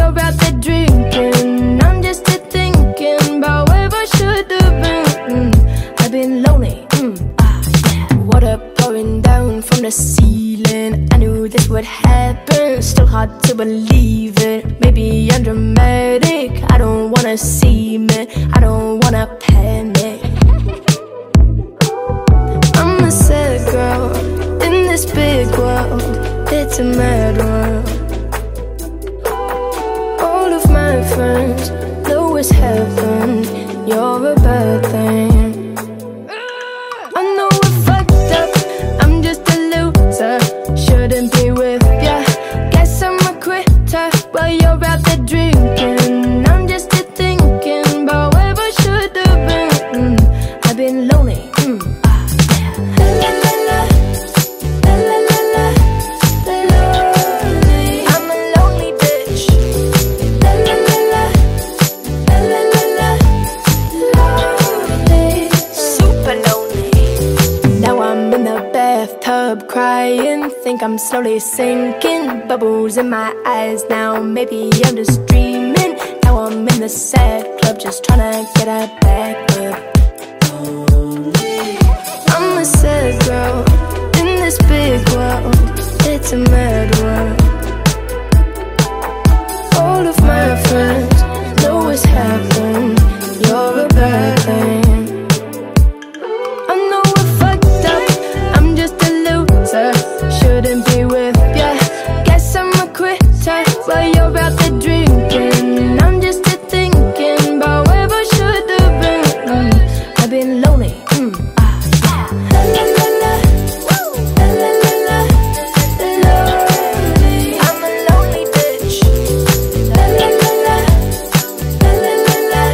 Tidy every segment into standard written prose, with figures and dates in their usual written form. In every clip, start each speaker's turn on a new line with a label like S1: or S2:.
S1: you're out there drinking. I'm just here thinking about where I should have been. I've been lonely, yeah. Water pouring down from the ceiling. I knew this would happen, still hard to believe it. Maybe I'm dramatic, I don't wanna seem it, I don't wanna panic. I'm a sad girl in this big world, it's a mad world. All of my friends know it's heaven, you're a bad thing. I know we're fucked up, I'm just a loser, shouldn't be with ya. Guess I'm a quitter, while you're out there drinking. I'm just here thinking about where I should have been. I've been lonely, La la la, la la la la, lonely. I'm a lonely bitch. La la la la, la la la la, lonely. Super lonely. Now I'm in the bathtub crying, think I'm slowly sinking. Bubbles in my eyes now, maybe I'm just dreaming. Now I'm in the sad club, just tryna get a back up. I'm a sad girl in this big world, it's a mad world. All of my friends know it's happened, you're a bad thing. I know we're fucked up, I'm just a loser, shouldn't be with ya. Guess I'm a quitter, while you're out there drinking. I'm just here thinking about where I should have been. I've been lonely, La la la la, la la la la, lonely. I'm a lonely bitch. La la la la, la la la la,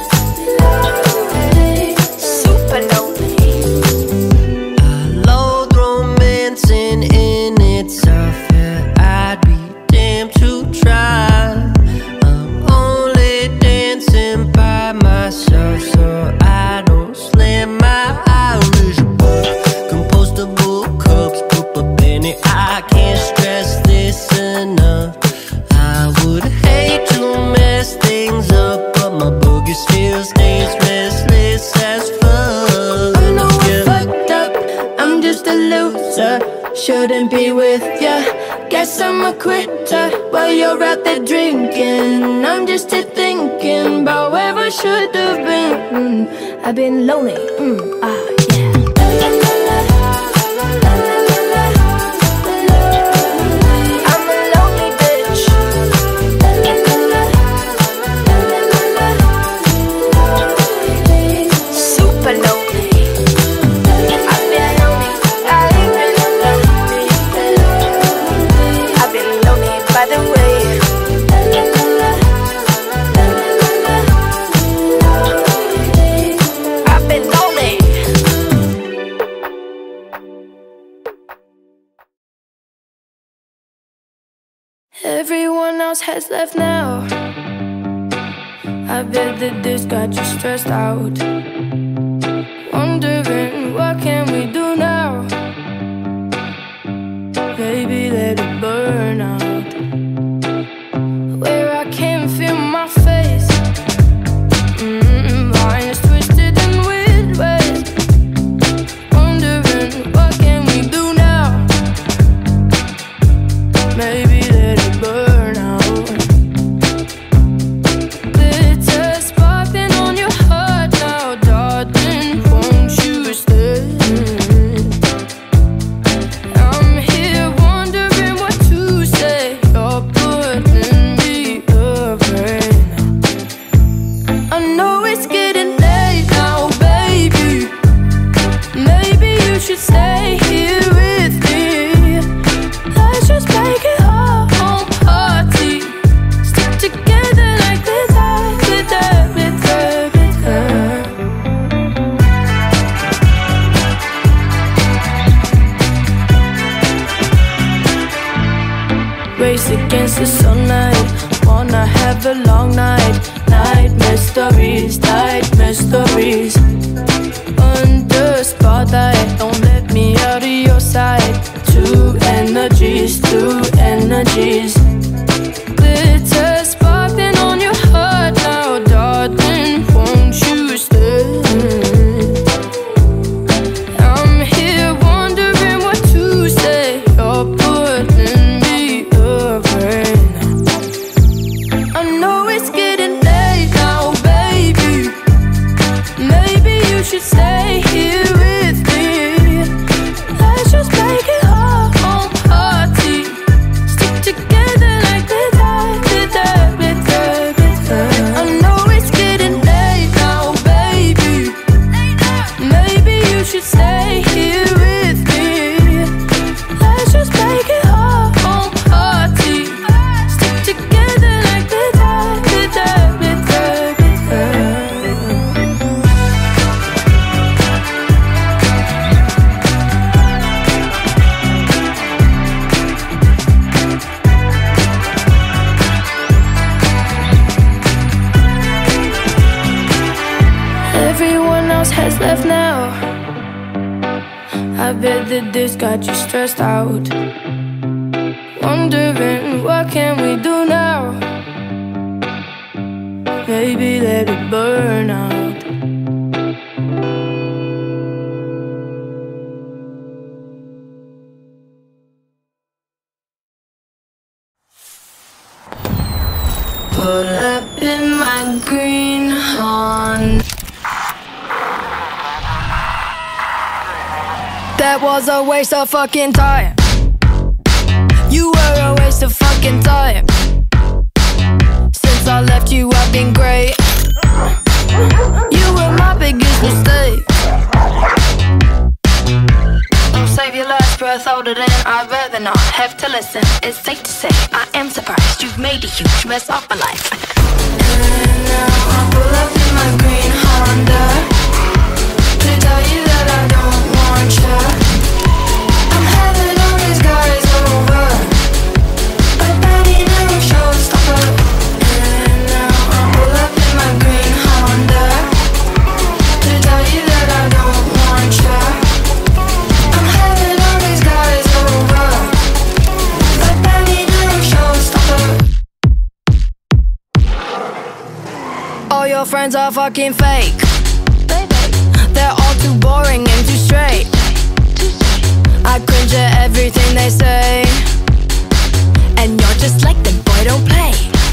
S1: lonely. Super lonely.
S2: I loathe romancing in itself, yeah, I'd be damned to try. I'm only dancing by myself, so I don't slam my Irish book. Compostable cups, put a penny, I can't stress this enough. I would hate to mess things up, but my boogie still stays restless as fuck.
S1: I know we're fucked up, I'm just a loser, shouldn't be with ya. Guess I'm a quitter, while you're out there drinking. I'm just here thinking about where I should have been. I've been lonely, yeah. La la la la, la la la la, lonely. I'm a lonely bitch. La la la la, la la la la, lonely. Super lonely. I've been lonely, I've been lonely. I've been lonely by the way. La la la la, la la la la, lonely. I've been lonely. Everyone else has left now. I bet that this got you stressed out, wondering what can we do now. Maybe let it burn out, where I can feel my face. Mine is twisted in weird ways, wondering what can we do now. Maybe let it burn out. Glitter sparkling on your heart now, darling, won't you stay? I'm here wondering what to say, you're putting me afraid. I know it's getting late now, baby, maybe you should stay here with me. Let's just make it our own party, stick together like glitter, glitter, glitter, glitter. Race against the sunlight, wanna have a long night. Night mysteries, night mysteries. Under spotlight, don't let me out of your sight. Two energies, two energies. Glitter sparkling else has left now. I bet that this got you stressed out, wondering what can we do now. Maybe let it burn out. Pull up in my green Honda. That was a waste of fucking time. You were a waste of fucking time. Since I left you, I've been great. You were my biggest mistake. Don't save your last breath older than I'd rather not have to listen. It's safe to say I am surprised you've made a huge mess of my life. And now I pull up in my green Honda to tell you that I don't want you. I'm having all these guys over, but that ain't no showstopper. And now I pull up in my green Honda to tell you that I don't want you. I'm having all these guys over, but that ain't no showstopper. All your friends are fucking fake. They're all too boring and too straight. I cringe at everything they say, and you're just like them, boy, don't play.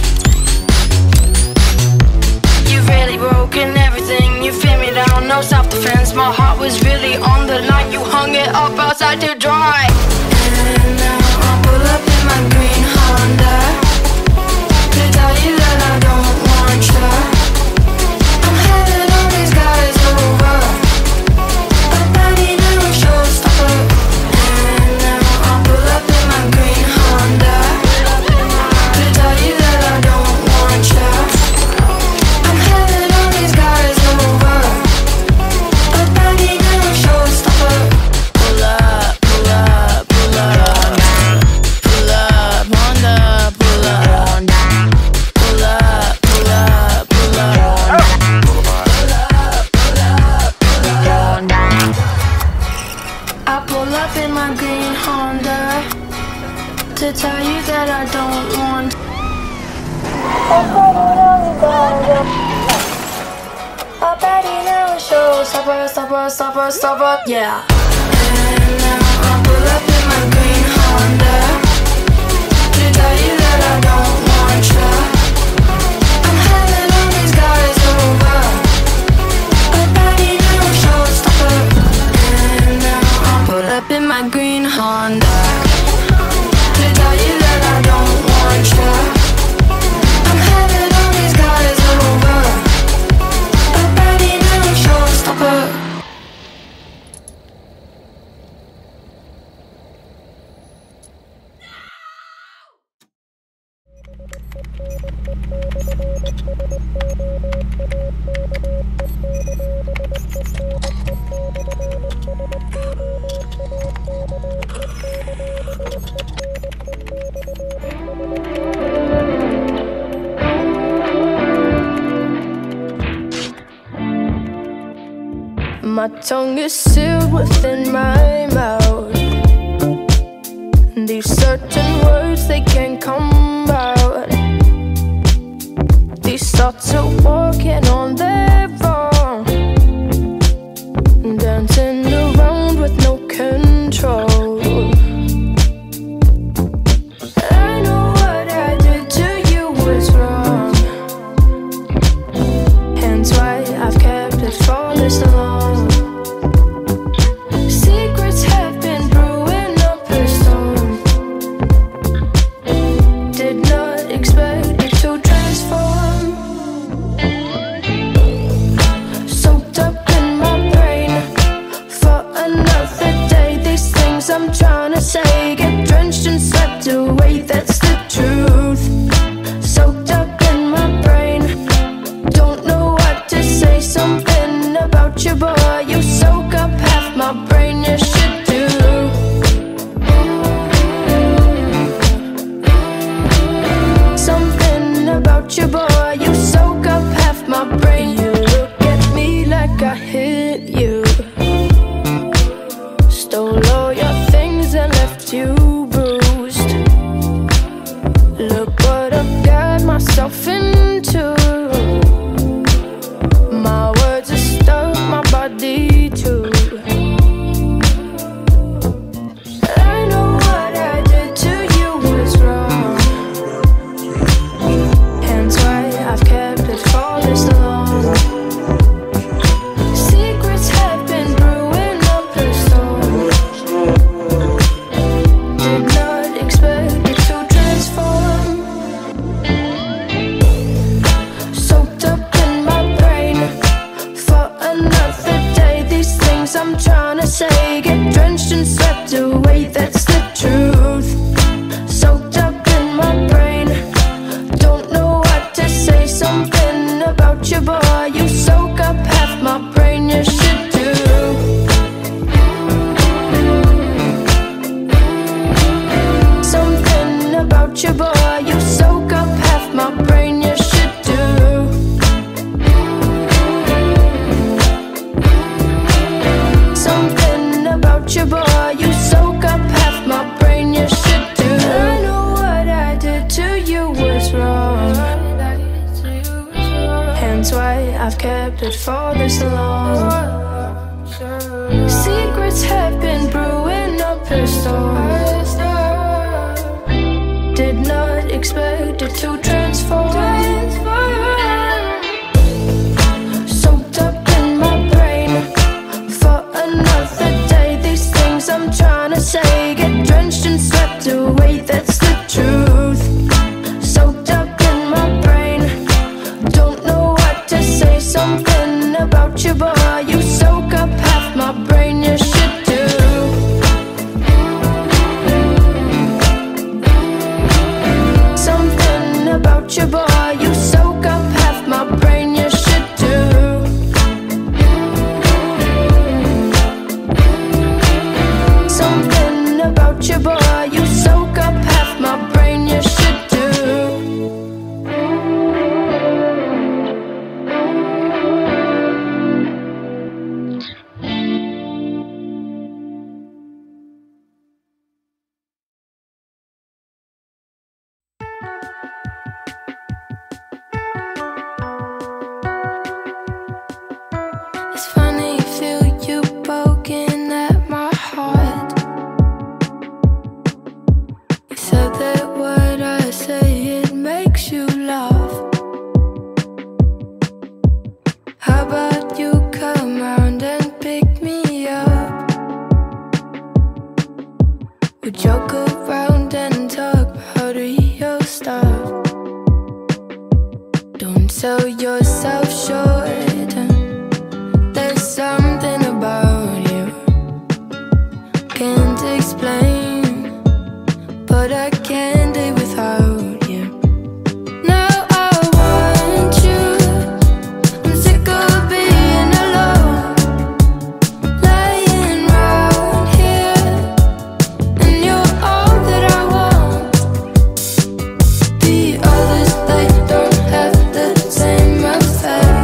S1: You've really broken everything, you feel me down, no self-defense. My heart was really on the line, you hung it up outside to dry. And now I pull up in my green Honda to tell you that I don't want you. I'm having all these guys over, but that ain't no showstopper. And now I pull up in my green Honda to tell you that I don't want you. I'm having all these guys over, but that ain't no showstopper. Pull up, pull up, pull up, pull up, Honda, pull up, pull up, pull up, pull up. I pull up in my green Honda to tell you that I don't want. I bet you never show. Stopper, yeah. And now I pull up in my green Honda to tell you that I don't want you. I'm having all these guys over, but that ain't no showstopper. And now I pull up in my green Honda to tell you that I don't want you. I'm having all these guys over, but that ain't no showstopper. My tongue is sealed within my mouth. These certain words, they can't come out. These thoughts are walking on their own, dancing around with no control. I know what I did to you was wrong, hence why I've kept it for this long. Secrets have been brewing up a storm. Did not expect it to transform. Soaked up in my brain for another day. These things I'm trying to say get drenched and swept away. That's the truth. Soaked up in my brain, don't know what to say. Something about you, boy, you soak up half my brain. You should do. Something about you, boy, you soak up half my brain. You look at me like I hit explains why I've kept it for this long. Secrets have been brewing up a storm. Did not expect it to transform. Soaked up in my brain for another day. These things I'm trying to say get drenched and swept away. That's the truth. Soaked up in my brain, don't know what to say. Something about you, boy, you soak up half my brain. You should do. Something about you, boy, you soak up half my brain. You should do. Something about you, boy, you soak up half my brain. You should do. It's funny, feel you poking at my heart. You said that what I say, it makes you laugh. How about you come round and pick me up? We joke around and talk about real stuff. Don't sell yourself short. There's something about you can't explain, but I can't live without you. Now I want you. I'm sick of being alone, lying round here, and you're all that I want. The others, they don't have the same effect.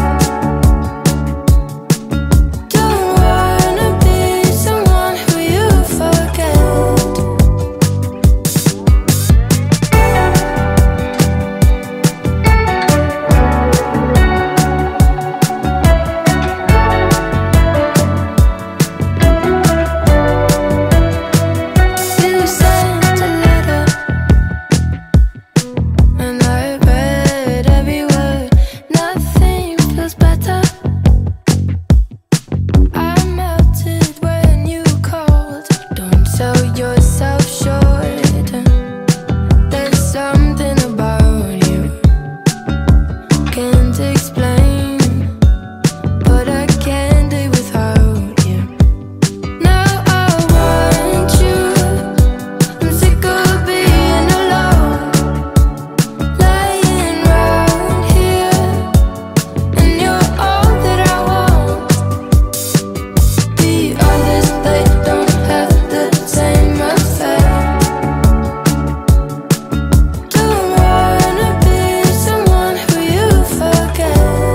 S1: Don't wanna be someone who you forget. You sent a letter, and I read every word. Nothing feels better. I melted when you called. Don't sell yourself short. There's something about you can't explain, but I can't live without you. Now I want you. I'm sick of being alone, lying round here, and you're all that I want. The others, they don't have the same effect. Don't wanna be someone who you forget.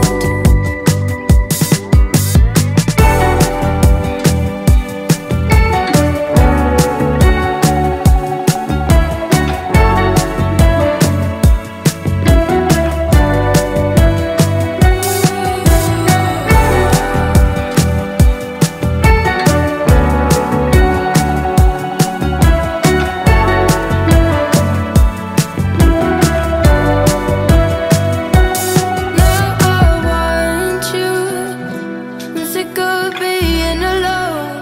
S1: Now I want you. I'm sick of being alone,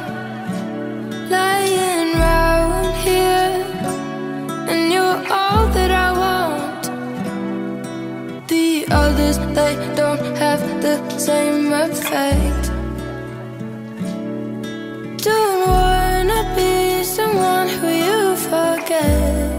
S1: lying round here, and you're all that I want. The others, they don't have the same effect. Don't wanna be someone who you forget.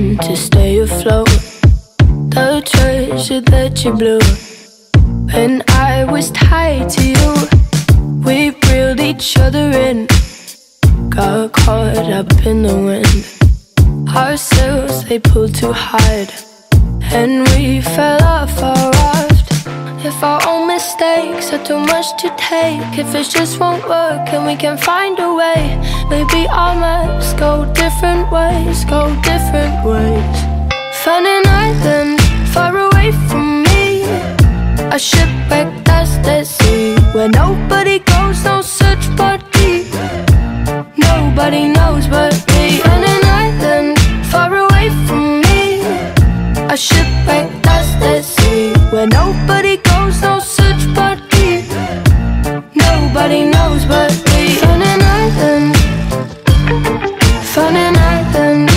S1: trying to stay afloat. The treasure that you blew when I was tied to you. We reeled each other in, got caught up in the wind. Our sails, they pulled too hard, and we fell off our raft. If our own mistakes are too much to take, if it just won't work and we can find a way, maybe our maps go different ways, go different ways. Found an island far away from me, a shipwreck that's at sea, where nobody goes, no search party. Nobody knows but me. Found an island far away from me, a shipwreck that's at sea, where nobody goes, no search party. Nobody knows but me. Found an island, found an island.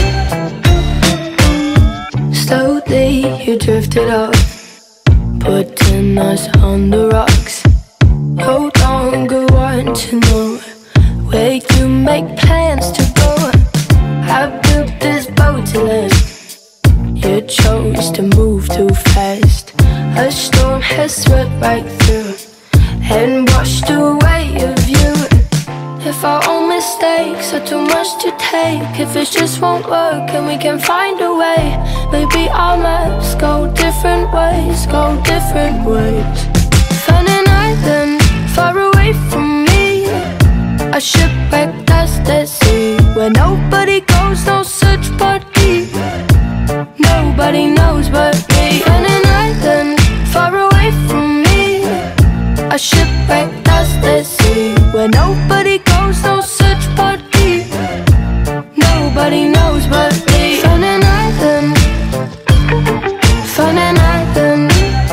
S1: Slowly you drifted off, putting us on the rocks. No longer want to know where you make plans to go. I built this boat to land, you chose to move too fast. A storm has swept right through and washed away your view. If our own mistakes are too much to take, if it just won't work and we can find a way, maybe our maps go different ways, go different ways. Found an island far away from me, a shipwreck that's at sea, where nobody goes, no search party. Nobody knows but me. Found an island far away from me, a shipwreck that's at sea, where nobody goes, no search party. Nobody knows but me. Found an island, found an island.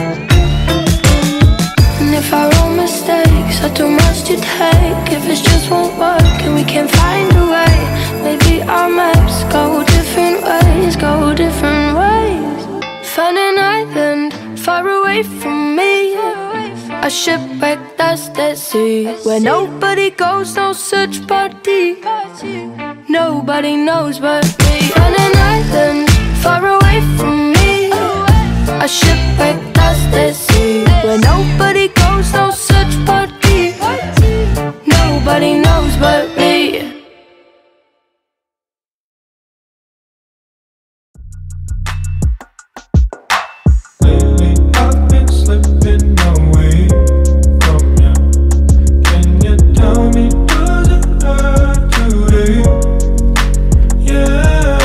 S1: And if our own mistakes are too much to take, if it just won't work and we can't find a way, maybe our maps go different ways, go different ways. Found an island far away from me, a shipwreck that's at sea, where nobody goes, no search party. Nobody knows but me. Found an island far away from me, a shipwreck that's at sea, where nobody goes, no search party. Nobody knows but me.
S3: Lately I've been slipping away from you. Can you tell me, does it hurt today? Yeah.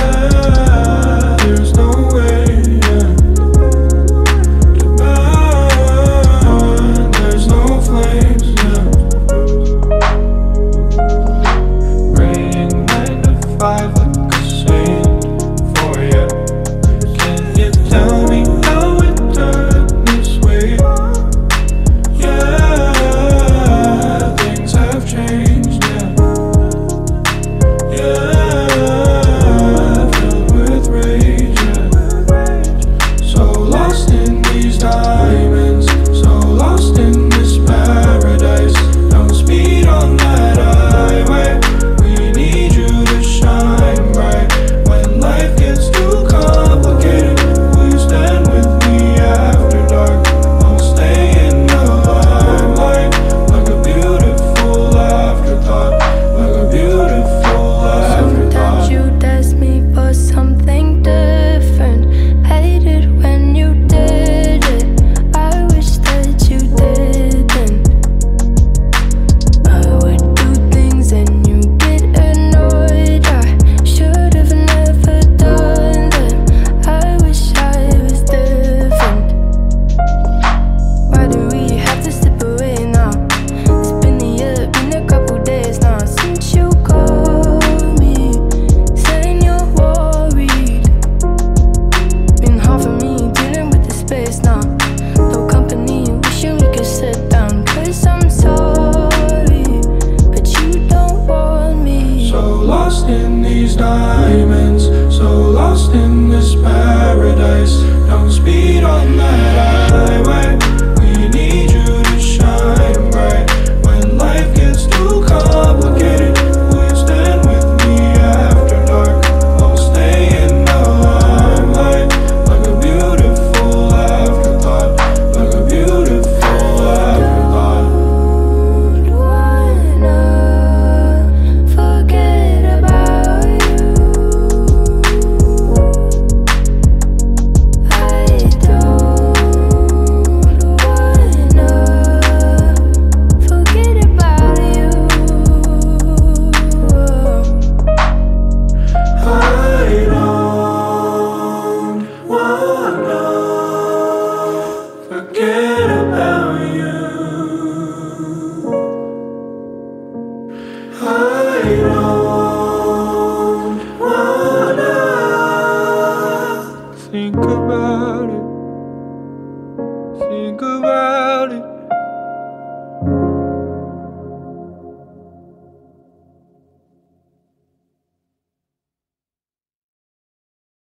S3: Think about it.